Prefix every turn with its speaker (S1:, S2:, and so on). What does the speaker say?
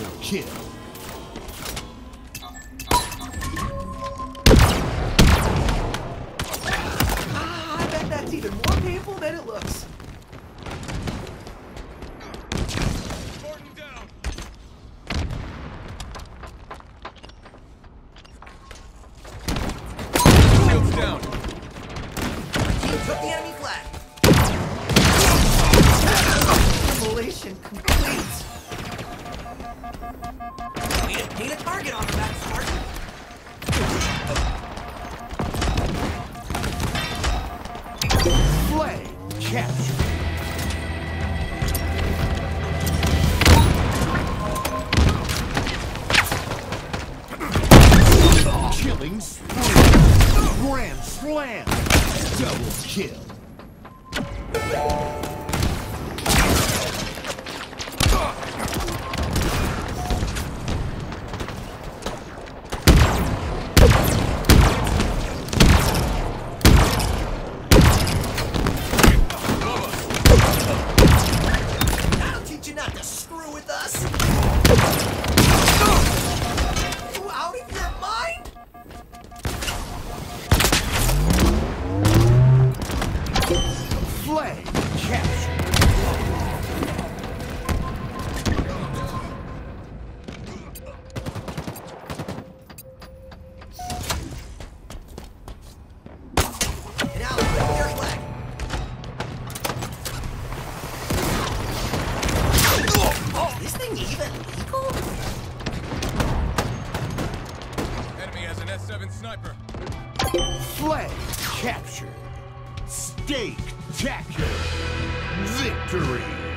S1: kill.
S2: I bet that's even more painful than it looks.
S3: Gordon down. Shields down.
S2: Team took the enemy flag. Immolation complete. We didn't need a target on the back start.
S1: Flag captured. Killing spree. Grand slam. Double kill.
S2: That'll teach you not to screw with us. You out of your mind?
S1: Flag captured.
S2: And now, bring your flag. Is this thing even legal?
S3: Enemy has an S7 sniper.
S1: Flag captured. Stake tacular. Victory.